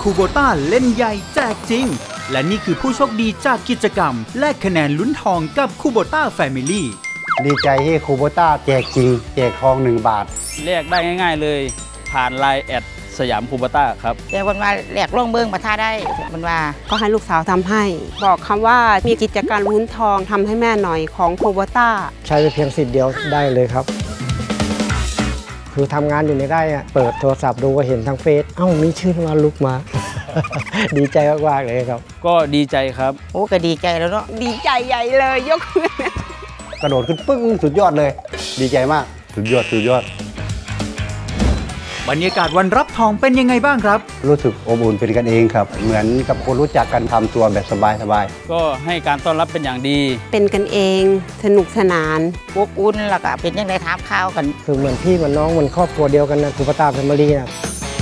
คูโบต้าเล่นใหญ่แจกจริงและนี่คือผู้โชคดีจากกิจกรรมแลกคะแนนลุ้นทองกับคูโบต้าแฟมิลี่ดีใจที่คูโบต้าแจกจริงแจกทอง1 บาทแลกได้ง่ายๆเลยผ่านไลน์แอดสยามคูโบต้าครับแต่วันว่าแลกล่องเบิ้งมาท่าได้มันว่าก็ให้ลูกสาวทำให้บอกคำว่ามีกิจการลุ้นทองทำให้แม่หน่อยของคูโบต้าใช้เพียงสิทธิ์เดียวได้เลยครับคือทำงานอยู่ในไร่เปิดโทรศัพท์ดูก็เห็นทางเฟซมีชื่อมาลุกมา ดีใจมากๆเลยครับก็ดีใจครับโอ้ก็ดีใจแล้วเนาะดีใจใหญ่เลยยกมือกระโดดขึ้นปึ้งสุดยอดเลยดีใจมากสุดยอดบรรยากาศวันรับทองเป็นยังไงบ้างครับรู้สึกอบอุ่นเป็นกันเองครับเหมือนกับคนรู้จักกันทำตัวแบบสบายก็ให้การต้อนรับเป็นอย่างดีเป็นกันเองสนุกสนานอบอุ่นแล้วก็เป็นยังไงถามข่าวกันคือเหมือนพี่เหมือนน้องเหมือนครอบครัวเดียวกันนะคูโบต้าแฟมิลี่นะ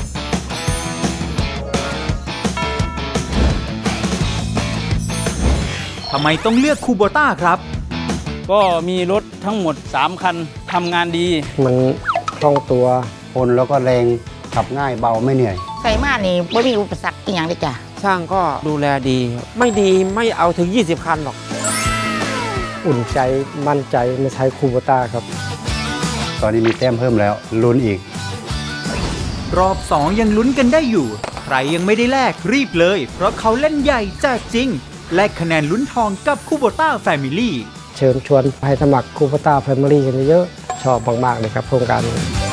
ทำไมต้องเลือกคูโบต้าครับก็มีรถทั้งหมด3 คันทำงานดีมันคล่องตัวคนแล้วก็แรงขับง่ายเบาไม่เหนื่อยใส่มานี่ไม่มีอุปสรรคอีกอย่างเลยจ้ะช่างก็ดูแลดีไม่ดีไม่เอาถึง20 คันหรอกอุ่นใจมั่นใจไม่ใช้คูโบต้าครับตอนนี้มีแต้มเพิ่มแล้วลุ้นอีกรอบ2ยังลุ้นกันได้อยู่ใครยังไม่ได้แลกรีบเลยเพราะเขาเล่นใหญ่แจกจริงแลกคะแนนลุ้นทองกับคูโบต้าแฟมิลี่เชิญชวนให้สมัครคูโบต้าแฟมิลี่กันเยอะชอบมากๆเลยครับโครงการนี้